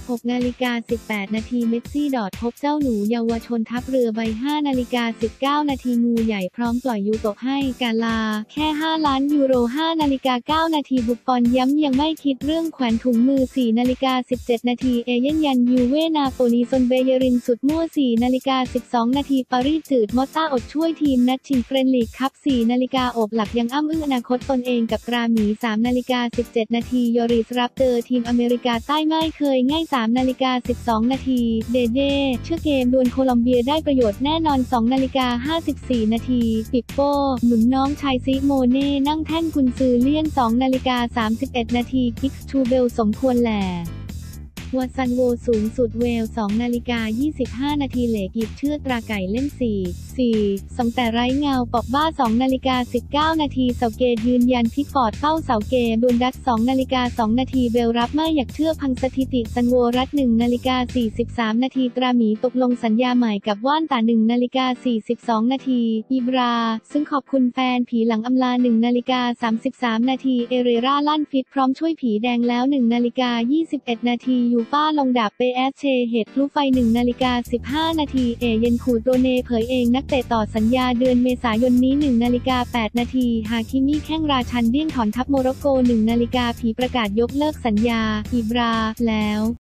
6:18 น.เมสซี่พบเจ้าหนูเยาวชนทัพเรือใบ 5:19 น.งูใหญ่พร้อมปล่อยยูโตะให้กาลาแค่5 ล้านยูโร 5:09 น.บุฟฟอนย้ำยังไม่คิดเรื่องแขวนถุงมือ 4:17 น.เอเย่นยันยูเว่นาโปลีซนเบเยรินสุดมั่ว 4:12 น.ปารีสจืดมอตต้าอดช่วยทีมนัดชิงเฟรนด์ลีกคัพ 4 นาฬิกาโอบหลักยังอ้ำอึ้งอนาคตตนเองกับตราหมี 3:17 น.ยอริสรับเตอร์ทีมอเมริกาใต้ไม่เคยง่าย 3:12 น.เดเด้เชื่อเกมดวลโคลอมเบียได้ประโยชน์แน่นอน 2:54 น.ปิปโป้หนุนน้องชายซิโมเน่นั่งแท่นกุนซือเลี่ยน 2:31 น.กิกส์ทูเบลสมควรแหล่วัตสันโวสูงสุดเวล 2:25 น.เหล็กหยิบเชือกตราไก่เล่น 4-2 แต่ไร้เงาปอกบ้า 2:19 น.เสาเกตยืนยันพิกฟอร์ดเฝ้าเสาเกมดวลดัต 2:02 น.เบลรับไม่อยากเชื่อพังสถิติซันโวรัต 1:43 น.ตราหมีตกลงสัญญาใหม่กับว่านตา 1:42 น.อิบราซึ่งขอบคุณแฟนผีหลังอำลา 1:33 น.เอเรราลั่นฟิตพร้อมช่วยผีแดงแล้ว 1:21 น.ยูฟ่าลงดาบเปเอสเชเหตุพลุไฟ 1:15 น.เอเยนคูดโรเนเผยเองนักเตะต่อสัญญาเดือนเมษายนนี้ 1:08 น.ฮาคิมิแข้งราชันเดี้ยงถอนทัพโมร็อกโก 1:00 น.ผีประกาศยกเลิกสัญญาอิบราแล้ว